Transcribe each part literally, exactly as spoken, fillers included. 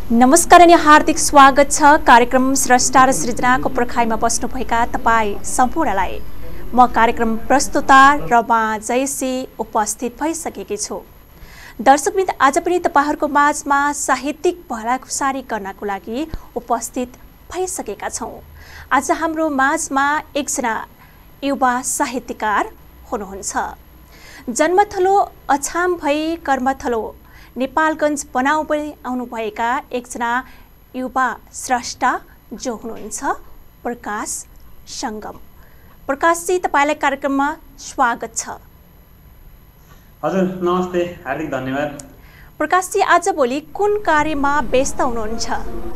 नमस्कार अनि हार्दिक स्वागत छ कार्यक्रम स्रष्टा र सृजनाको पर्खाइमा बस्नुभएका तपाईँ सम्पूर्णलाई। म कार्यक्रम प्रस्तुता रमा जयसी उपस्थित भइसकेकी छु। दर्शकवृन्द, आज पनि तपाईहरूको माझमा साहित्यिक भलाखुसारी गर्नको लागि उपस्थित भइसकेका छौँ। आज हाम्रो माझमा एकजना युवा साहित्यकार हुनुहुन्छ। जन्मथलो अछाम भई कर्मथलो नेपालगञ्ज बनाउ पनि आउनुभएका एकजना युवा स्रष्टा जो हुनुहुन्छ प्रकाश सङ्गम। प्रकाशजी, तपाईँलाई कार्यक्रममा स्वागत छ। हजुर नमस्ते, हार्दिक धन्यवाद। प्रकाशजी, आजभोलि कुन कार्यमा व्यस्त हुनुहुन्छ?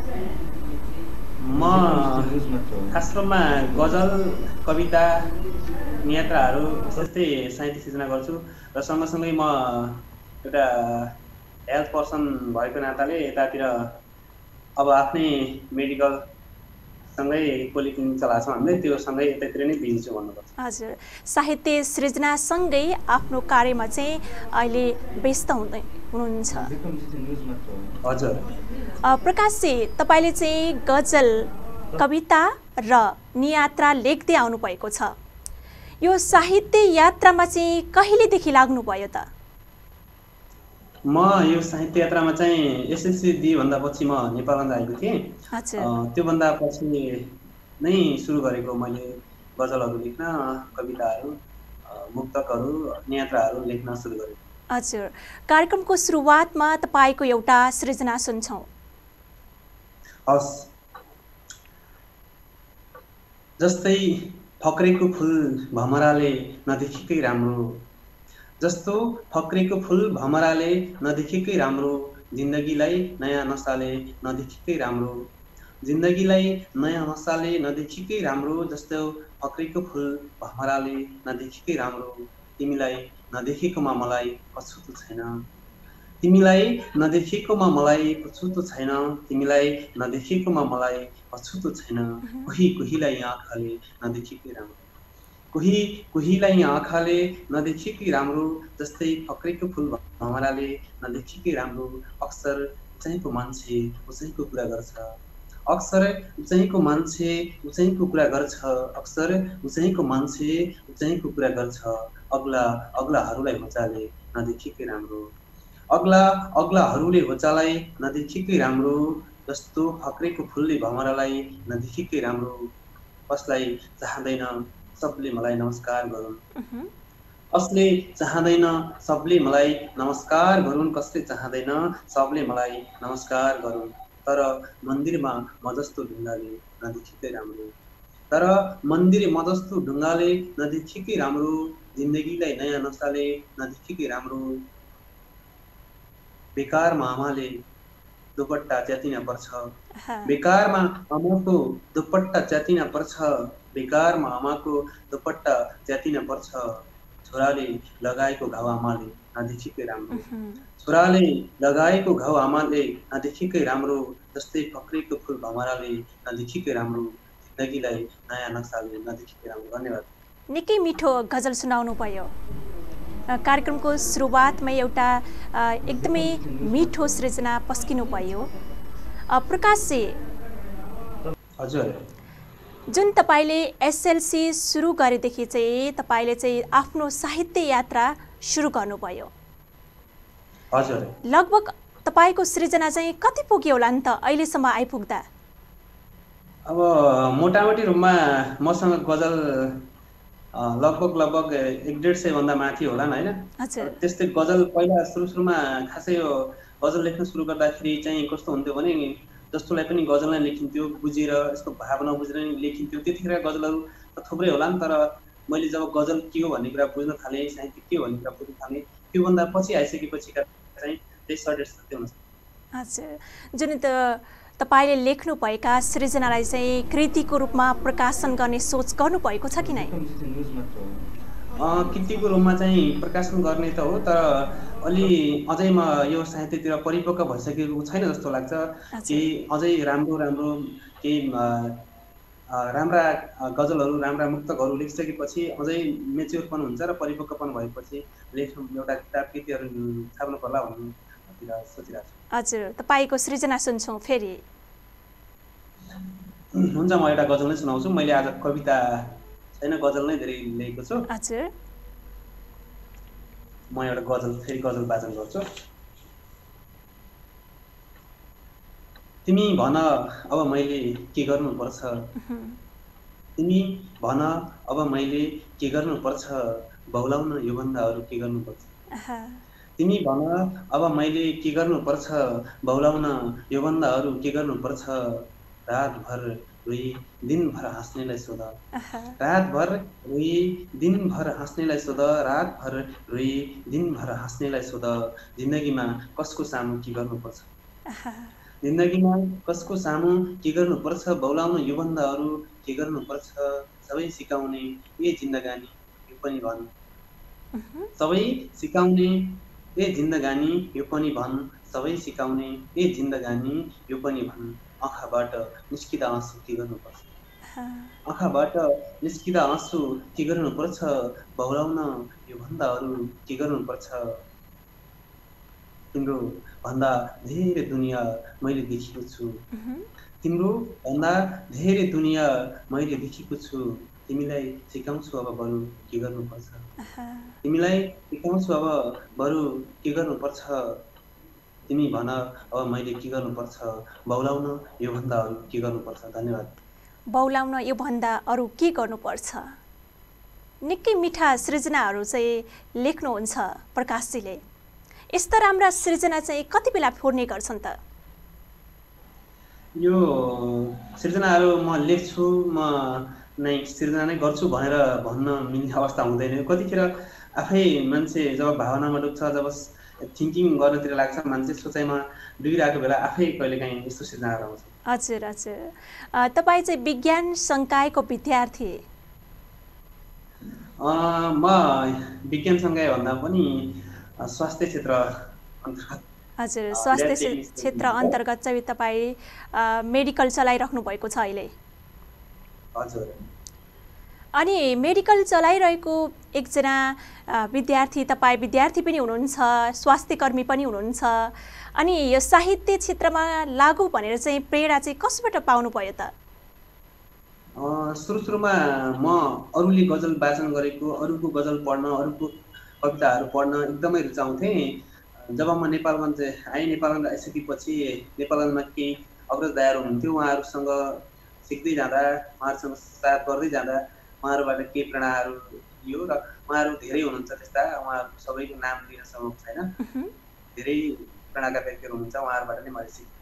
म खास रूपमा गजल, कविता, नियात्राहरू जस्तै साहित्य सिर्जना गर्छु र सँगसँगै म एउटा हेल्थ पर्सन भएको नाताले यतातिर अब आफ्नै मेडिकल सँगै पोलिक्लिनिक चलाएको छ हामीले, त्यो सँगै यतातिर नै बिजी छु भन्नुपर्छ। हजुर, साहित्य सृजनासँगै आफ्नो कार्यमा चाहिँ अहिले व्यस्त हुँदै हुनुहुन्छ। हजुर प्रकाशजी, तपाईँले चाहिँ गजल, कविता र नियात्रा लेख्दै आउनुभएको छ। यो साहित्य यात्रामा चाहिँ कहिलेदेखि लाग्नुभयो त? म यो साहित्य यात्रामा चाहिँ एसएलसी दिइभन्दा पछि म नेपालगञ्ज आएको थिएँ। त्योभन्दा पछि नै सुरु गरेको मैले गजलहरू लेख्न, कविताहरू, मुक्तकहरू, नियात्राहरू लेख्न सुरु गरेको। हजुर, कार्यक्रमको सुरुवातमा तपाईँको एउटा सृजना सुन्छौँ। हस्। जस्तै फक्रेको फुल भमराले नदेखेकै राम्रो, जस्तो फक्रेको फुल भमराले नदेखेकै राम्रो, जिन्दगीलाई नयाँ नसाले नदेखेकै राम्रो, जिन्दगीलाई नयाँ नसाले नदेखेकै राम्रो, जस्तो फक्रेको फुल भमराले नदेखेकै राम्रो, तिमीलाई नदेखेकोमा मलाई पछुतो छैन, तिमीलाई नदेखेकोमा मलाई पछुतो छैन, तिमीलाई नदेखेकोमा मलाई पछुतो छैन, कोही कोहीलाई आँखाले नदेखेकै राम्रो, कोही कोहीलाई आँखाले नदेखेकै राम्रो, जस्तै फक्रेको फुल भमराले नदेखेकै राम्रो, अक्सर उचाइको मान्छे उचाइको कुरा गर्छ, अक्सर उचाइको मान्छे उचाइको कुरा गर्छ, अक्सर उचाइको मान्छे उचाइको कुरा गर्छ, अग्ला अग्लाहरूलाई होचाले नदेखेकै राम्रो, अग्ला अग्लाहरूले होचालाई नदेखेकै राम्रो, जस्तो फक्रेको फुलले भमरालाई नदेखेकै राम्रो, कसलाई चाहँदैन सबले मलाई नमस्कार गरून्, कसले चाहँदैन सबले मलाई नमस्कार गरून्, कसले चाहँदैन सबले मलाई नमस्कार गरून्, तर मन्दिरमा म जस्तो ढुङ्गाले नदेखेकै राम्रो, तर मन्दिर म जस्तो ढुङ्गाले नदेखेकै राम्रो, जिन्दगीलाई नयाँ नसाले नदेखेकै राम्रो, बेकारमा आमाले दुपट्टा च्यातिन पर्छ, बेकारमा आमाको दुपट्टा च्यातिन पर्छ, बेकारमा आमाको दुपट्टा च्यातिन पर्छ, छोराले लगाएको घाउ आमाले नदेखेकै राम्रो, छोराले लगाएको घाउ आमाले नदेखेकै राम्रो, जस्तै फक्रेको फुल भमराले नदेखेकै राम्रो, जिन्दगीलाई नयाँ नसाले नदेखेकै राम्रो। धन्यवाद। निकै मिठो गजल सुनाउनु भयो। कार्यक्रमको सुरुवातमा एउटा एकदमै मिठो सृजना पस्किनु भयो। प्रकाशजी, हजुर, जुन तपाईँले एसएलसी सुरु गरेदेखि चाहिँ तपाईँले चाहिँ आफ्नो साहित्य यात्रा सुरु गर्नुभयो। हजुर, लगभग तपाईँको सृजना चाहिँ कति पुग्यो होला नि त अहिलेसम्म आइपुग्दा? अब मोटामोटी रूपमा मसँग गजल लगभग लगभग एक डेढ सय भन्दा माथि होला नि, होइन? त्यस्तै गजल पहिला सुरु सुरुमा खासै यो गजल लेख्न सुरु गर्दाखेरि चाहिँ कस्तो हुन्थ्यो भने जस्तोलाई पनि गजल नै लेखिन्थ्यो, बुझेर यसको भावना बुझेर नै लेखिन्थ्यो। त्यतिखेर गजलहरू त थुप्रै होला नि, तर मैले जब गजल के हो भन्ने कुरा बुझ्न थालेँ, साहित्य के हो भन्ने कुरा बुझ्न थालेँ, त्योभन्दा पछि आइसकेपछिका चाहिँ त्यही सर्टेड सत्य हुन्छ। हजुर, जुन त तपाईँले लेख्नुभएका सृजनालाई चाहिँ कृतिको रूपमा प्रकाशन गर्ने सोच गर्नुभएको छ कि नै? कृतिको रूपमा चाहिँ प्रकाशन गर्ने त हो, तर अलि अझै म यो साहित्यतिर परिपक्व भइसकेको छैन जस्तो लाग्छ। केही अझै राम्रो राम्रो केही राम्रा गजलहरू, राम्रा मुक्तकहरू लेखिसकेपछि अझै मेच्योरपन हुन्छ र परिपक्वपन भएपछि लेख्नु एउटा किताब कृतिहरू छाप्नु पर्ला भन्ने भनेर सोचिरहेको छु। हजुर, तपाईँको सृजना सुन्छौँ फेरि। हुन्छ, म एउटा गजल नै सुनाउँछु। मैले आज कविता छैन, गजल नै धेरै लेखेको छु। हजुर। म एउटा गजल फेरि गजल वाचन गर्छु। तिमी भन अब मैले के गर्नुपर्छ, तिमी भन अब मैले के गर्नुपर्छ, बहुलाउन योभन्दा अरू के गर्नुपर्छ। तिमी भन अब मैले के गर्नुपर्छ, बहुलाउन योभन्दा अरू के गर्नुपर्छ। रातभर रोई दिनभर हाँस्नेलाई सोध, रातभर रोई दिनभर हाँस्नेलाई सोध, रातभर रोई दिनभर हाँस्नेलाई सोध। जिन्दगीमा कसको सामु के गर्नुपर्छ, जिन्दगीमा कसको सामु के गर्नुपर्छ, बहुलाउन योभन्दा अरू के गर्नुपर्छ। सबै सिकाउने ए जिन्दगानी यो पनि भन, सबै सिकाउने ए जिन्दगानी यो पनि भन, सबै सिकाउने ए जिन्दगानी यो पनि भन। आँखाबाट निस्किँदा आँसु के गर्नुपर्छ, आँखाबाट निस्किँदा आँसु के गर्नुपर्छ, बहुलाउन योभन्दा अरू के गर्नुपर्छ। तिम्रो भन्दा धेरै दुनियाँ मैले देखेको छु, तिम्रो भन्दा धेरै दुनियाँ मैले देखेको छु। तिमीलाई सिकाउँछु अब बरु के गर्नुपर्छ, तिमीलाई सिकाउँछु अब बरु के गर्नुपर्छ। तिमी भन अब मैले के गर्नुपर्छ, बहुलाउन योभन्दा अरू के गर्नुपर्छ। धन्यवाद। बहुलाउन योभन्दा अरू के गर्नुपर्छ। निकै मिठा सृजनाहरू चाहिँ लेख्नुहुन्छ प्रकाशजीले। यस्ता राम्रा सृजना चाहिँ कति बेला फोर्ने गर्छन् त? यो सृजनाहरू म लेख्छु, म नै सृजना नै गर्छु भनेर भन्न मिल्ने अवस्था हुँदैन। कतिखेर आफै मान्छे जब भावनामा डुब्छ, जब थिङ्किङ गर्नतिर लाग्छ, मान्छे सोचाइमा डुबिरहेको बेला आफै कहिलेकाहीँ यस्तो सृजनाहरू आउँछ। हजुर हजुर। तपाईँ चाहिँ विज्ञान संकायको विद्यार्थी? म विज्ञान संकाय भन्दा पनि स्वास्थ्य क्षेत्र अन्तर्गत। हजुर, स्वास्थ्य क्षेत्र अन्तर्गत चाहिँ तपाईँ मेडिकल चलाइराख्नु भएको छ अहिले? हजुर। अनि मेडिकल चलाइरहेको एकजना विद्यार्थी, तपाईँ विद्यार्थी पनि हुनुहुन्छ, स्वास्थ्य कर्मी पनि हुनुहुन्छ। अनि यो साहित्य क्षेत्रमा लागु भनेर चाहिँ प्रेरणा चाहिँ कसबाट पाउनु भयो त? सुरु सुरुमा म अरूले गजल वाचन गरेको, अरूको गजल पढ्न, अरूको कविताहरू पढ्न एकदमै रुचाउँथेँ। जब म नेपालगञ्ज आएँ, नेपालगञ्ज आइसकेपछि नेपालगञ्जमा केही अग्रज दायाहरू हुनुहुन्थ्यो, उहाँहरूसँग सिक्दै जाँदा, उहाँहरूसँग साथ गर्दै जाँदा उहाँहरूबाट केही प्रेरणाहरू लियो। र उहाँहरू धेरै हुनुहुन्छ त्यस्ता, उहाँहरूको सबैको नाम लिन सम्भव छैन, धेरै प्रेरणाका व्यक्तिहरू हुनुहुन्छ, उहाँहरूबाट नै मैले सिकेँ।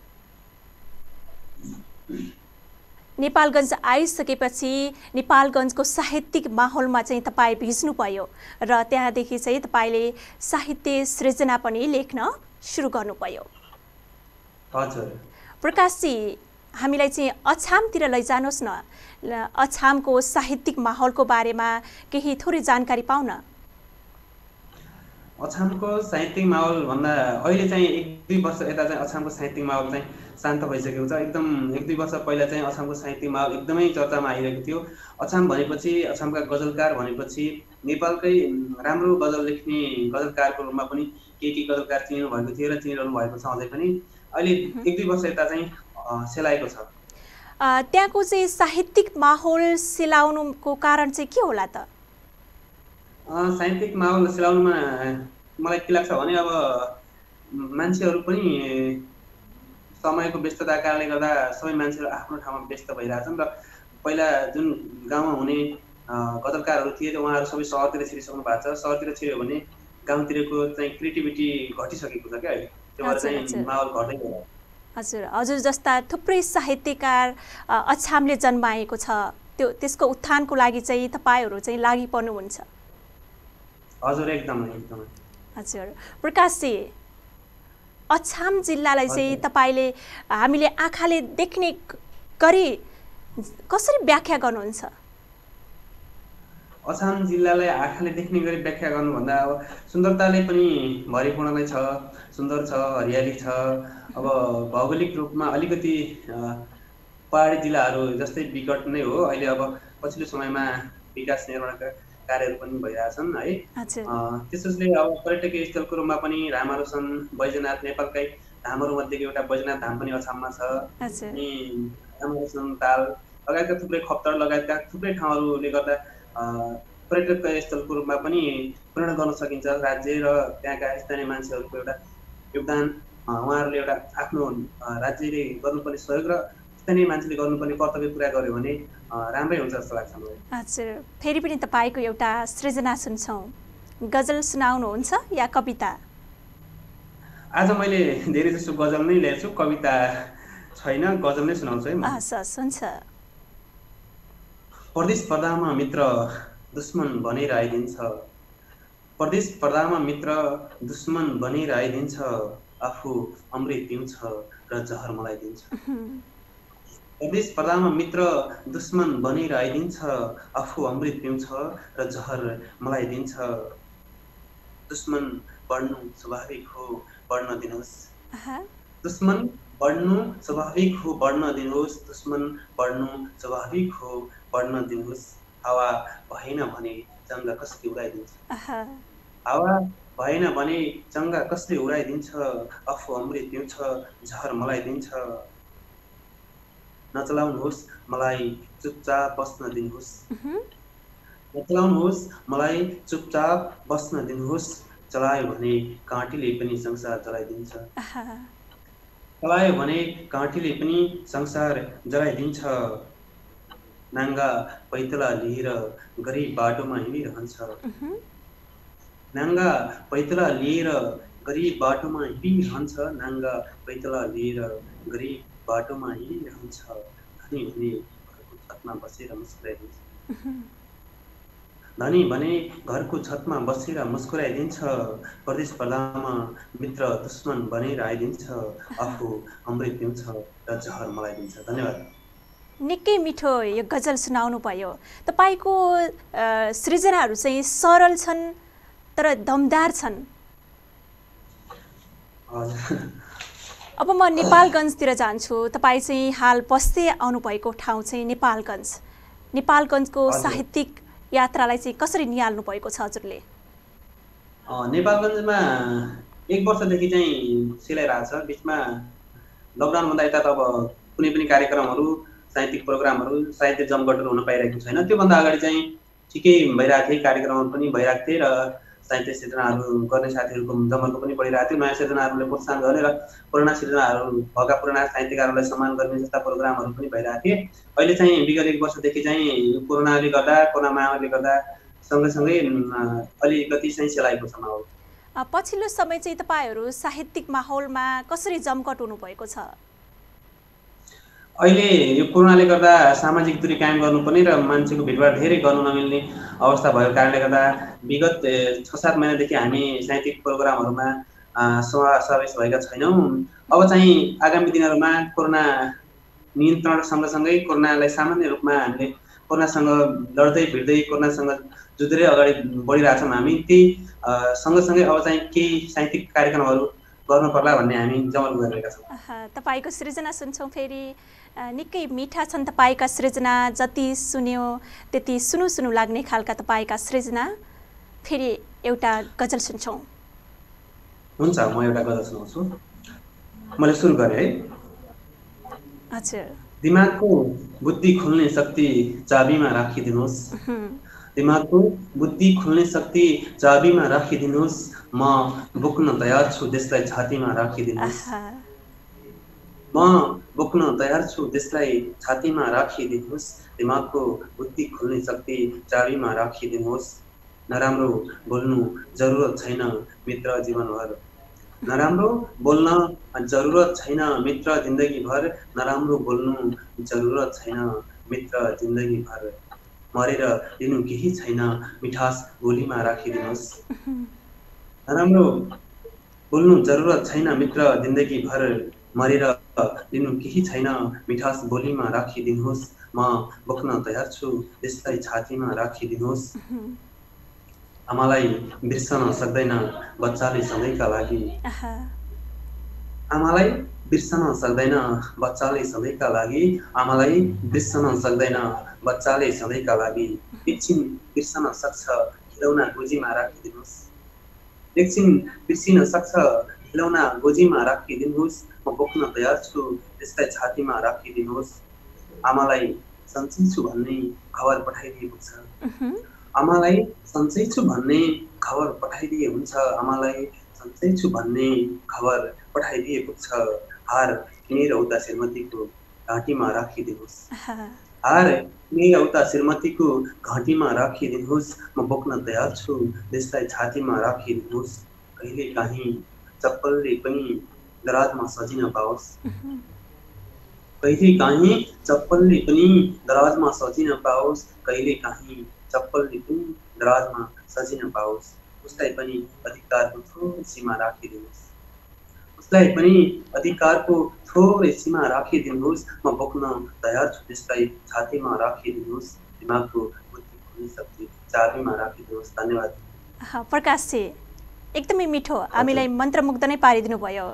नेपालगञ्ज आइसकेपछि नेपालगञ्जको साहित्यिक माहौलमा चाहिँ तपाईँ भिज्नुभयो र त्यहाँदेखि चाहिँ तपाईँले साहित्य सृजना पनि लेख्न सुरु गर्नुभयो। हजुर। प्रकाशजी, हामीलाई चाहिँ अछामतिर लैजानुहोस् न। अछामको साहित्यिक माहौलको बारेमा केही थोरै जानकारी पाउन। अछामको साहित्यिक माहौल भन्दा अहिले चाहिँ एक दुई वर्ष यता चाहिँ अछामको साहित्यिक माहौल चाहिँ शान्त भइसकेको छ। एकदम एक दुई वर्ष पहिला चाहिँ अछामको साहित्यिक माहौल एकदमै चर्चामा आइरहेको थियो। अछाम भनेपछि, अछामका गजलकार भनेपछि नेपालकै राम्रो गजल लेख्ने गजलकारको रूपमा पनि केही केही गजलकार चिनिनु भएको थियो र चिनिरहनु भएको छ अझै पनि। अहिले एक दुई वर्ष यता चाहिँ सेलाएको छ। त्यहाँको चाहिँ साहित्यिक माहौल सेलाउनुको कारण चाहिँ के होला त? साहित्यिक माहौल सेलाउनुमा मलाई के लाग्छ भने, अब मान्छेहरू पनि समयको व्यस्तताका कारणले गर्दा सबै मान्छेहरू आफ्नो ठाउँमा व्यस्त भइरहेछन् र पहिला जुन गाउँमा हुने गजलकारहरू थिए उहाँहरू सबै सहरतिर छिरिसक्नु भएको छ। सहरतिर छिर्यो भने गाउँतिरको चाहिँ क्रिएटिभिटी घटिसकेको छ क्या अहिले, त्यो भएर चाहिँ माहौल घट्दै गयो। हजुर, हजुर जस्ता थुप्रै साहित्यकार अछामले जन्माएको छ, त्यो त्यसको उत्थानको लागि चाहिँ तपाईँहरू चाहिँ लागि पर्नुहुन्छ। हजुर, एकदमै एकदमै। हजुर, प्रकाशजी, अछाम जिल्लालाई चाहिँ तपाईँले हामीले आँखाले देख्ने गरी कसरी व्याख्या गर्नुहुन्छ? अछाम जिल्लालाई आँखाले देख्ने गरी व्याख्या गर्नुभन्दा अब सुन्दरताले पनि भरिपूर्ण नै छ, सुन्दर छ, हरियाली छ। अब भौगोलिक रूपमा अलिकति पहाडी जिल्लाहरू जस्तै विकट नै हो। अहिले अब पछिल्लो समयमा विकास निर्माणका कार्यहरू पनि भइरहेछन् है। हजुर त्यसोसले अब पर्यटकीय स्थलको रूपमा पनि धामहरू छन्। बैजनाथ नेपालकै धामहरूमध्येको एउटा बैजनाथ धाम पनि अछाममा छ। हजुर अनि धामहरू छन्, ताल लगायतका थुप्रै, खप्तर लगायतका थुप्रै ठाउँहरूले गर्दा पर्यटकीय स्थलको रूपमा पनि पूर्ण गर्न सकिन्छ। राज्य र त्यहाँका स्थानीय मान्छेहरूको एउटा योगदान, उहाँहरूले एउटा आफ्नो राज्यले गर्नुपर्ने सहयोग र स्थानीय मान्छेले गर्नुपर्ने कर्तव्य पुरा गर्यो भने राम्रै हुन्छ जस्तो लाग्छ मलाई। हजुर, फेरि पनि तपाईँको एउटा सृजना सुन्छौँ। गजल सुनाउनुहुन्छ या कविता? आज मैले धेरै जसो गजल नै ल्याएको छु, कविता छैन, गजल नै सुनाउँछु है म। हस् हस्, हुन्छ। परदेश पर्दामा मित्र दुश्मन बनेर आइदिन्छ, परदेश पर्दामा मित्र दुश्मन बनेर आइदिन्छ, आफू अमृत पिउँछ र जहर मलाई दिन्छ। परदेश पर्दामा मित्र दुश्मन बनेर आइदिन्छ, आफू अमृत पिउँछ र जहर मलाई दिन्छ। दुश्मन बढ्नु स्वाभाविक हो, बढ्न दिनुहोस्। दुश्मन बढ्नु स्वाभाविक हो, बढ्न दिनुहोस्। दुश्मन बढ्नु स्वाभाविक हो, बढ्न दिनुहोस्। हावा भएन भने चङ्गा कसले उडाइदिन्छ, हावा भएन भने चङ्गा कसले उडाइदिन्छ, आफू अमृत पिउँछ जहर मलाई दिन्छ। नचलाउनुहोस् मलाई चुपचाप बस्न दिनुहोस्, नचलाउनुहोस् मलाई चुपचाप बस्न दिनुहोस्। चलायो भने काँटीले पनि संसार जलाइदिन्छ, चलायो भने काँटीले पनि संसार जलाइदिन्छ। नाङ्गा पैतला लिएर गरिब बाटोमा हिँडिरहन्छ, नाङ्गा पैतला लिएर गरिब बाटोमा हिँडिरहन्छ, नाङ्गा पैतला लिएर गरिब बाटोमा हिँडिरहन्छ। धनी भने घरको छतमा बसेर मुस्कुराइदिन्छ, धनी भने घरको छतमा बसेर मुस्कुराइदिन्छ। परदेश पर्दामा मित्र दुश्मन बनेर आइदिन्छ, आफू अमृत पिउँछ र जहर मलाई दिन्छ। धन्यवाद। निकै मिठो यो गजल सुनाउनु भयो। तपाईँको सृजनाहरू चाहिँ सरल छन् तर दमदार छन्। अब म नेपालगञ्जतिर जान्छु। तपाईँ चाहिँ हाल बस्दै आउनुभएको ठाउँ चाहिँ नेपालगञ्ज। नेपालगञ्जको साहित्यिक यात्रालाई चाहिँ कसरी निहाल्नु भएको छ हजुरले? नेपालगञ्जमा एक वर्षदेखि चाहिँ सिलाइरहेछ। बिचमा लकडाउनभन्दा यता त अब कुनै पनि कार्यक्रमहरू, साहित्यिक प्रोग्रामहरू, साहित्य जमघटहरू हुन पाइरहेको छैन। त्योभन्दा अगाडि चाहिँ ठिकै भइरहेको थिए, कार्यक्रमहरू पनि भइरहेको थिए र साहित्य सिर्जनाहरू गर्ने साथीहरूको जमर्को पनि बढिरहेको थियो। नयाँ सिर्जनाहरूले प्रोत्साहन गर्ने र पुराना सिर्जनाहरू भएका पुराना साहित्यकारहरूलाई सम्मान गर्ने जस्ता प्रोग्रामहरू पनि भइरहेको थिए। अहिले चाहिँ विगत एक वर्षदेखि चाहिँ कोरोनाले गर्दा, कोरोना महामारीले गर्दा सँगसँगै अलिकति चाहिँ सेलाएको छ माहौल। पछिल्लो समय चाहिँ तपाईँहरू साहित्यिक माहौलमा कसरी जमघट हुनुभएको छ? अहिले यो कोरोनाले गर्दा सामाजिक दूरी कायम गर्नुपर्ने र मान्छेको भिडभाड धेरै गर्नु नमिल्ने अवस्था भएको कारणले गर्दा विगत छ सात महिनादेखि हामी साहित्यिक प्रोग्रामहरूमा समावेश भएका छैनौँ। अब चाहिँ आगामी दिनहरूमा कोरोना नियन्त्रण सँगसँगै कोरोनालाई सामान्य रूपमा हामीले कोरोनासँग लड्दै भिड्दै कोरोनासँग जुझ्दै अगाडि बढिरहेछौँ हामी। त्यही सँगसँगै अब चाहिँ केही साहित्यिक कार्यक्रमहरू गर्नु पर्ला भन्ने हामी जमर्को गरिरहेका छौँ। तपाईँको सृजना सुन्छौँ। फेरि निकै मिठा छन् तपाईँका सृजना। जति सुन्यो त्यति सुनु सुनु लाग्ने खालका तपाईँका सृजना। फेरि एउटा गजल सुन्छौँ। हुन्छ, म एउटा गजल सुनाउँछु। मैले सुरु गरेँ है। हजुर। दिमागको बुद्धि खोल्ने शक्ति चाबीमा राखिदिनुहोस्, दिमागको बुद्धि खोल्ने शक्ति चाबीमा राखिदिनुहोस्। म बोक्न तयार छु देशलाई छातीमा राखिदिनुहोस्, म बोक्न तयार छु देशलाई छातीमा राखिदिनुहोस्। दिमागको बुद्धि खोल्ने शक्ति चाबीमा राखिदिनुहोस्। नराम्रो बोल्नु जरुरत छैन मित्र जीवनभर, नराम्रो बोल्न जरुरत छैन मित्र जिन्दगीभर, नराम्रो बोल्नु जरुरत छैन मित्र जिन्दगीभर। मरेर लिनु केही छैन मिठास बोलीमा राखिदिनुहोस्, नराम्रो बोल्नु जरुरत छैन मित्र जिन्दगीभर। मरेर लिनु केही छैन मिठास बोलीमा राखिदिनुहोस्। म बोक्न तयार छु त्यसलाई छातीमा राखिदिनुहोस्। आमालाई बिर्सन सक्दैन बच्चाले सधैँका लागि, आमालाई बिर्सन सक्दैन बच्चाले सधैँका लागि, आमालाई बिर्सन सक्दैन बच्चाले सधैँका लागि। एकछिन बिर्सन सक्छ खिलौना गोजीमा राखिदिनुहोस्, एकछिन बिर्सिन सक्छ खिलौना गोजीमा राखिदिनुहोस्, म बोक्न तयार छु त्यसलाई छातीमा राखिदिनुहोस्। आमालाई सन्चै छु भन्ने खबर पठाइदिए पुग्छ, आमालाई सन्चै छु भन्ने खबर पठाइदिए हुन्छ, आमालाई सन्चै छु भन्ने खबर पठाइदिए पुग्छ। हार किनेर उता श्रीमतीको घाँटीमा राखिदिनुहोस्, हार किनेर उता श्रीमतीको घाँटीमा राखिदिनुहोस्, म बोक्न तयार छु त्यसलाई छातीमा राखिदिनुहोस्। कहिले काहीँ चप्पलले पनि दराजमा सजिन पाओस्, कहिले काहीँ चप्पलले पनि दराजमा सजिन पाओस्, कहिले काहीँ चप्पलले पनि दराजमा सजिन पाओस्। उसलाई पनि अधिकारको थोरै सीमा राखिदिनुहोस्, उसलाई पनि अधिकारको थोरै सीमा राखिदिनुहोस्, म बोक्न तयार छु त्यसलाई छातीमा राखिदिनुहोस्। दिमागको बुद्धि खोल्ने शक्ति चाबीमा राखिदिनुहोस्। धन्यवाद। प्रकाशजी, एकदमै मिठो, हामीलाई मन्त्रमुग्ध नै पारिदिनु भयो।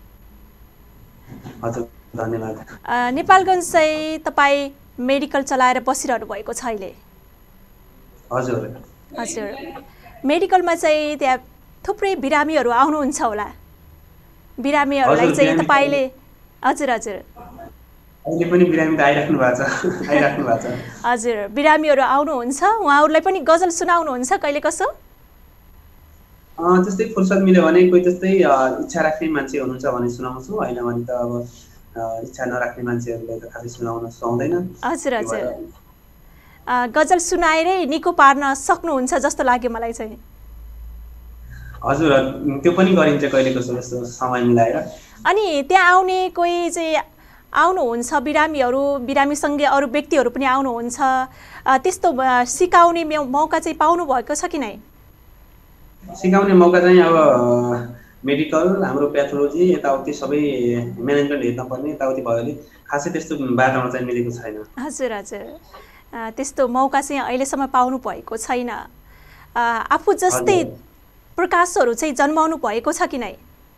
हजुर, धन्यवाद। नेपालगञ्ज चाहिँ तपाईँ मेडिकल चलाएर बसिरहनु भएको छ अहिले? हजुर हजुर। मेडिकलमा चाहिँ त्यहाँ थुप्रै बिरामीहरू आउनुहुन्छ होला, बिरामीहरूलाई चाहिँ तपाईँले? हजुर हजुर, अहिले पनि बिरामी त आइराख्नु भएको छ, आइराख्नु भएको छ। हजुर, बिरामीहरू आउनुहुन्छ, उहाँहरूलाई पनि गजल सुनाउनुहुन्छ कहिले कसो? त्यस्तै फुर्सद मिल्यो भने, कोही त्यस्तै इच्छा राख्ने मान्छे हुनुहुन्छ भने सुनाउँछु, होइन भने त अब इच्छा नराख्ने मान्छेहरूलाई त खासै सुनाउन सुहाउँदैन। हजुर हजुर, गजल सुनाएरै निको पार्न सक्नुहुन्छ जस्तो लाग्यो मलाई चाहिँ। हजुर, त्यो पनि गरिन्छ कहिले कसो जस्तो समय मिलाएर। अनि त्यहाँ आउने कोही चाहिँ आउनुहुन्छ बिरामीहरू, बिरामीसँगै अरू व्यक्तिहरू पनि आउनुहुन्छ, त्यस्तो सिकाउने मौका चाहिँ पाउनु भएको छ कि नै? सिकाउने मौका चाहिँ अब मेडिकल, हाम्रो प्याथोलोजी, यताउति सबै म्यानेजमेन्ट हेर्न पर्ने यताउति भएकोले खासै त्यस्तो वातावरण चाहिँ मिलेको छैन। हजुर हजुर, त्यस्तो मौका चाहिँ अहिलेसम्म पाउनु भएको छैन। आफू जस्तै प्रकाशहरू चाहिँ जन्माउनु भएको छ कि नै?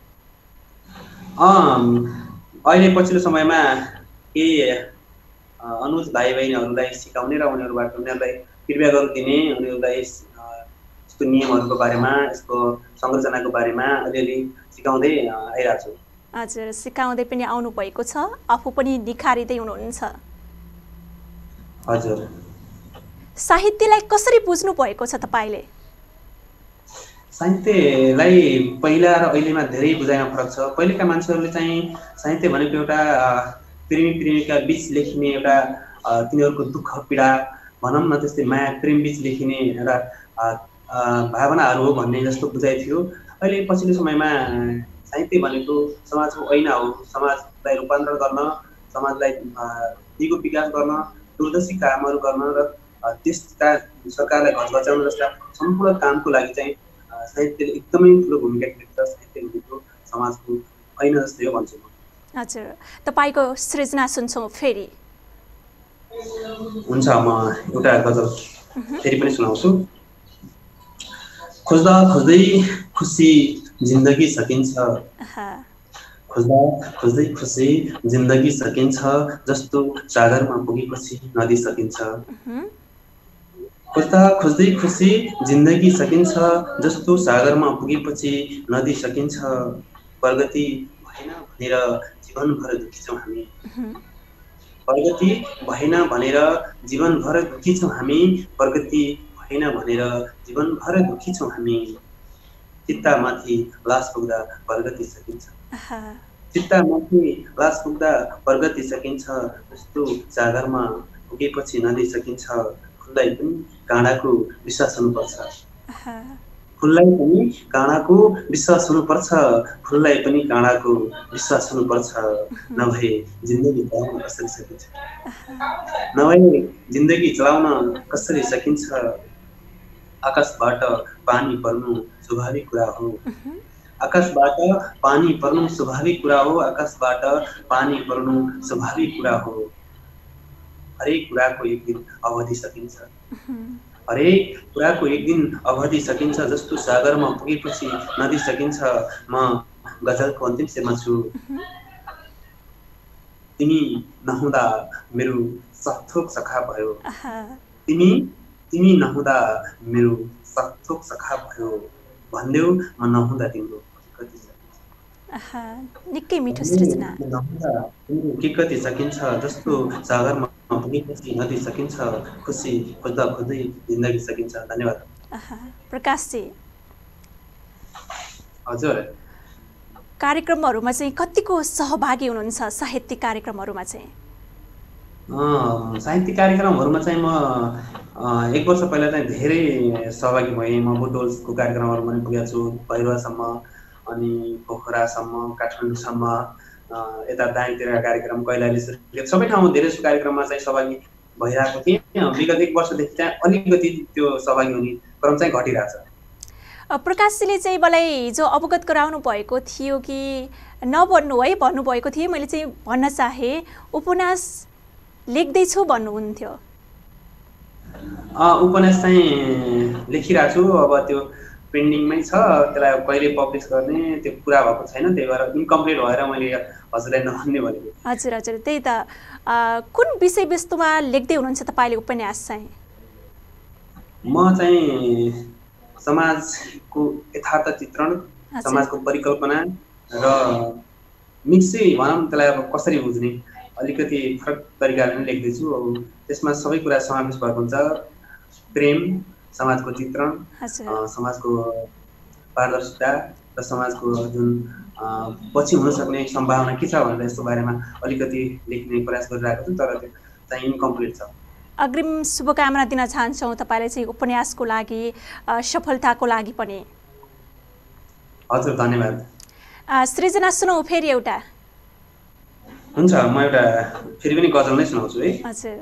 अहिले पछिल्लो समयमा केही अनुज भाइ बहिनीहरूलाई सिकाउने र उनीहरूबाट उनीहरूलाई कृपया गरिदिने, उनीहरूलाई यसको नियमहरूको बारेमा, यसको संरचनाको बारेमा अलिअलि सिकाउँदै आइरहेको छु। हजुर, सिकाउँदै पनि आउनु भएको छ, आफू पनि निखारिँदै हुनुहुन्छ। हजुर। साहित्यलाई कसरी बुझ्नु भएको छ तपाईँले? साहित्यलाई पहिला र अहिलेमा धेरै बुझाइमा फरक छ। पहिलेका मान्छेहरूले चाहिँ साहित्य भनेको एउटा प्रेमी प्रेमिका बीच लेखिने एउटा तिनीहरूको दुःख पीडा भनौँ न, त्यस्तै माया प्रेम बीच लेखिने एउटा भावनाहरू हो भन्ने जस्तो बुझाइ थियो। अहिले पछिल्लो समयमा साहित्य भनेको समाजको ऐना हो, समाजलाई रूपान्तरण गर्न, समाजलाई दिगो विकास गर्न, दूरदर्शी कामहरू गर्न र देशका सरकारलाई घचघच्याउन जस्ता सम्पूर्ण कामको लागि चाहिँ साहित्यले एकदमै ठुलो भूमिका खेल्छ। साहित्य भनेको समाजको ऐना जस्तै हो भन्छु म। हजुर, तपाईँको सृजना सुन्छौँ फेरि। हुन्छ, म एउटा गजल फेरि पनि सुनाउँछु। खोज्दा खोज्दै खुसी जिन्दगी सकिन्छ, खोज्दा खोज्दै खुसी जिन्दगी सकिन्छ, जस्तो सागरमा पुगेपछि नदी सकिन्छ। खोज्दा खोज्दै खुसी जिन्दगी सकिन्छ, जस्तो सागरमा पुगेपछि नदी सकिन्छ। प्रगति भएन भनेर जीवनभर दुखी छौँ हामी, प्रगति भएन भनेर जीवनभर दुखी छौँ हामी, प्रगति भएन भनेर जीवनभर दुखी छौँ हामी। चित्तामाथि लास पुग्दा प्रगति सकिन्छ, चित्तामाथि लास पुग्दा प्रगति सकिन्छ, जस्तो सागरमा पुगेपछि नदी सकिन्छ। फुललाई पनि काँडाको विश्वास हुनुपर्छ, फुललाई पनि काँडाको विश्वास हुनुपर्छ, फुललाई पनि काँडाको विश्वास हुनुपर्छ। नभए जिन्दगी चलाउन कसरी सकिन्छ, नभए जिन्दगी चलाउन कसरी सकिन्छ। आकाशबाट पानी पर्नु स्वाभाविक कुरा हो, आकाशबाट पानी पर्नु स्वाभाविक कुरा हो, आकाशबाट पानी पर्नु स्वाभाविक कुरा हो। हरेक कुराको एक दिन अवधि सकिन्छ, हरेक कुराको एक दिन अवधि सकिन्छ, जस्तो सागरमा पुगेपछि नदी सकिन्छ। म गजलको अन्तिम शेरमा छु। तिमी नहुँदा मेरो सखथोक सखा भयो तिमी तिमी नहुँदा मेरो सखथोक सखा भयो भन्देऊ म नहुँदा तिम्रो कति निकै मिठो सृजना के कति सकिन्छ जस्तो सागरमा पुगेपछि नदी सकिन्छ खुसी खोज्दा खोज्दै जिन्दगी सकिन्छ। धन्यवाद। प्रकाश जी हजुर कार्यक्रमहरुमा चाहिँ कतिको सहभागी हुनुहुन्छ साहित्यिक कार्यक्रमहरुमा चाहिँ? अ साहित्यिक कार्यक्रमहरुमा चाहिँ म एक वर्ष पहिला चाहिँ धेरै सहभागी भएँ। म बुटोल्सको कार्यक्रमहरुमा पनि पुगेको छु, भैरवासम्म अनि पोखरासम्म काठमाडौँसम्म यता दाङतिरका कार्यक्रम कैलाली सबै ठाउँमा धेरै कार्यक्रममा चाहिँ सहभागी भइरहेको थिएँ। विगत एक वर्षदेखि चाहिँ अलिकति त्यो सहभागी हुने क्रम चाहिँ घटिरहेछ। प्रकाशजीले चाहिँ मलाई जो अवगत गराउनु भएको थियो कि नभन्नु है भन्नुभएको थियो, मैले चाहिँ भन्न चाहे उपन्यास लेख्दैछु भन्नुहुन्थ्यो। उपन्यास चाहिँ लेखिरहेको छु, अब त्यो पेन्डिङमै छ, त्यसलाई कहिले पब्लिस गर्ने त्यो पुरा भएको छैन, त्यही भएर इन्कम्प्लिट भएर मैले हजुरलाई नभन्ने भनेको। हजुर हजुर त्यही त। कुन विषयवस्तुमा लेख्दै हुनुहुन्छ तपाईँले उपन्यास चाहिँ? म चाहिँ समाजको यथार्थ चित्रण, समाजको परिकल्पना र मिक्सै भनौँ त्यसलाई अब कसरी बुझ्ने अलिकति फरक तरिकाले पनि लेख्दैछु। अब त्यसमा सबै कुरा समावेश भएको हुन्छ, प्रेम, समाजको चित्रण, समाजको पारदर्शिता र समाजको जुन पछि हुन सक्ने सम्भावना के छ भनेर यस्तो बारेमा अलिकति लेख्ने प्रयास गरिरहेको छु, तर त्यो चाहिँ इन्कम्प्लिट छ। अग्रिम शुभकामना दिन चाहन्छौँ तपाईँलाई चाहिँ उपन्यासको लागि, सफलताको लागि पनि। हजुर धन्यवाद। सृजना सुनौ फेरि एउटा। हुन्छ, म एउटा फेरि पनि गजल नै सुनाउँछु है। हजुर।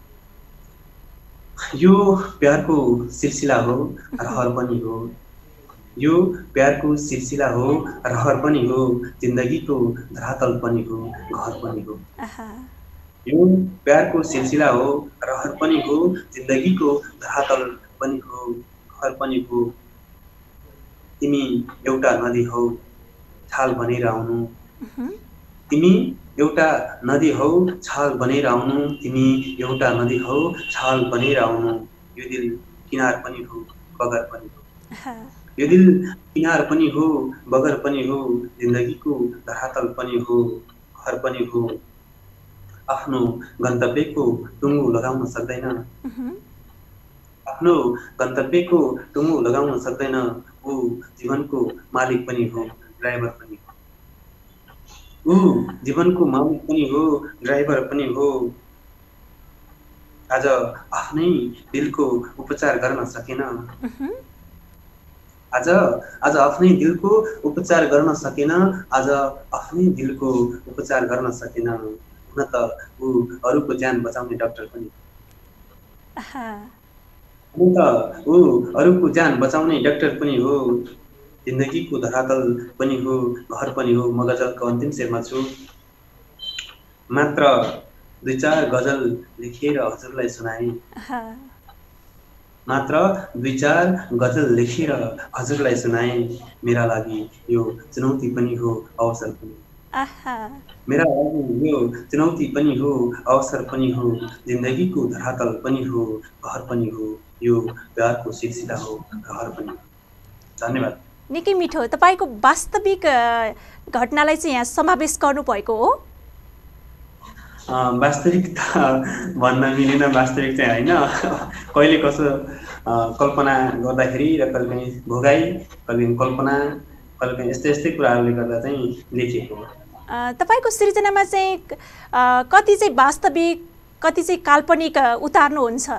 यो प्यारको सिलसिला हो, रहर पनि हो, यो प्यारको सिलसिला हो, रहर पनि हो, जिन्दगीको धरातल पनि हो, घर पनि हो। यो प्यारको सिलसिला हो, रहर पनि हो, जिन्दगीको धरातल पनि हो, घर पनि हो। तिमी एउटा नदी हौ, छाल बनेर आउनु, तिमी एउटा नदी हौ, छाल बनेर आउनु, तिमी एउटा नदी हौ, छाल बनेर आउनु। यो दिल किनार पनि हो, बगर पनि हो, यो दिल किनार पनि हो, बगर पनि हो, जिन्दगीको धरातल पनि हो, घर पनि हो। आफ्नो गन्तव्यको टुङ्गो लगाउन सक्दैन, आफ्नो गन्तव्यको टुङ्गो लगाउन सक्दैन, ऊ जीवनको मालिक पनि हो, ड्राइभर पनि हो, ऊ जीवनको मालिक पनि हो, ड्राइभर पनि हो। आज आफ्नै दिलको उपचार गर्न सकेन, आज आज आफ्नै दिलको उपचार गर्न सकेन, आज आफ्नै दिलको उपचार गर्न सकेन। हुन त ऊ अरूको ज्यान बचाउने डाक्टर पनि, हुन त ऊ अरूको ज्यान बचाउने डाक्टर पनि हो, जिन्दगीको धरातल पनि हो, घर पनि हो। म गजलको अन्तिम शेरमा छु। मात्र दुई चार गजल लेखेर हजुरलाई सुनाएँ, मात्र दुई चार गजल लेखेर हजुरलाई सुनाएँ। मेरा लागि यो चुनौती पनि हो, अवसर पनि, मेरा लागि यो चुनौती पनि हो, अवसर पनि हो, जिन्दगीको धरातल पनि हो, घर पनि हो। यो प्यारको सिलसिला हो, रहर पनि हो। धन्यवाद। निकै मिठो। तपाईँको वास्तविक घटनालाई चाहिँ यहाँ समावेश गर्नुभएको हो? वास्तविकता भन्न मिलेन, वास्तविक चाहिँ होइन, कहिले कसो कल्पना गर्दाखेरि र कहिले काहीँ भोगाई, कहिले काहीँ कल्पना, कहिले काहीँ यस्तै यस्तै कुराहरूले गर्दा चाहिँ लेखिएको हो। तपाईँको सृजनामा चाहिँ कति चाहिँ वास्तविक, कति चाहिँ काल्पनिक उतार्नुहुन्छ?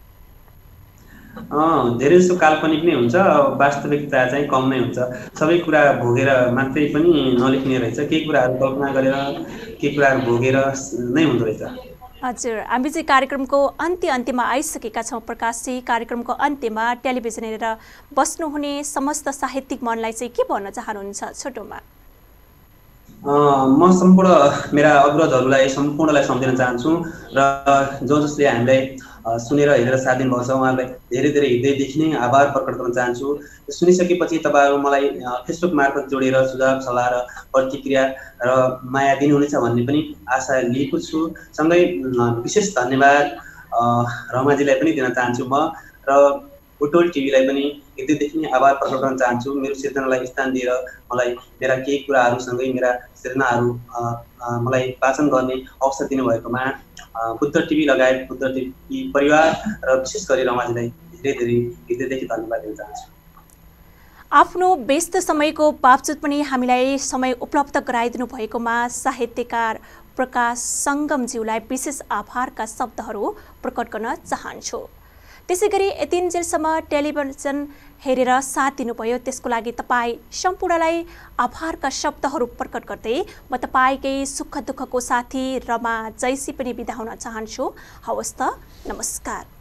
अँ धेरै जस्तो काल्पनिक नै हुन्छ, वास्तविकता चाहिँ कम नै हुन्छ। सबै कुरा भोगेर मात्रै पनि नलेख्ने रहेछ, केही कुराहरू कल्पना गरेर, केही कुराहरू भोगेर नै हुँदो रहेछ। हजुर, हामी चाहिँ कार्यक्रमको अन्त्य अन्त्यमा आइसकेका छौँ। प्रकाशजी, कार्यक्रमको अन्त्यमा टेलिभिजन हेरेर बस्नुहुने समस्त साहित्यिक मनलाई चाहिँ के भन्न चाहनुहुन्छ छोटोमा? म सम्पूर्ण मेरा अग्रजहरूलाई सम्पूर्णलाई सम्झिन चाहन्छु र जो जसले हामीलाई सुनेर हेरेर साथ दिनुभएको छ उहाँहरूलाई धेरै धेरै हृदयदेखि नै आभार प्रकट गर्न चाहन्छु। सुनिसकेपछि तपाईँहरू मलाई फेसबुक मार्फत जोडेर सुझाव सल्लाह र प्रतिक्रिया र माया दिनुहुनेछ भन्ने पनि आशा लिएको छु। सँगै विशेष धन्यवाद रमाजीलाई पनि दिन चाहन्छु म र बुटोल टिभीलाई पनि हृदयदेखि नै आभार प्रकट गर्न चाहन्छु। मेरो सिर्जनालाई स्थान दिएर मलाई मेरा केही कुराहरूसँगै मेरा सिर्जनाहरू मलाई वाचन गर्ने अवसर दिनुभएकोमा बुद्ध टिभी लगायत बुद्ध टिभी परिवार र विशेष गरी रमाजीलाई धेरै धेरै हृदयदेखि धन्यवाद दिन चाहन्छु। आफ्नो व्यस्त समयको बावजुद पनि हामीलाई समय उपलब्ध गराइदिनु भएकोमा साहित्यकार प्रकाश सङ्गमज्यूलाई विशेष आभारका शब्दहरू प्रकट गर्न चाहन्छु। त्यसै गरी यतिन्जेलसम्म टेलिभिजन हेरेर साथ दिनुभयो त्यसको लागि तपाईँ सम्पूर्णलाई आभारका शब्दहरू प्रकट गर्दै म तपाईँकै सुख दुःखको साथी रमा जैसी पनि बिदा हुन चाहन्छु। हवस् त, नमस्कार।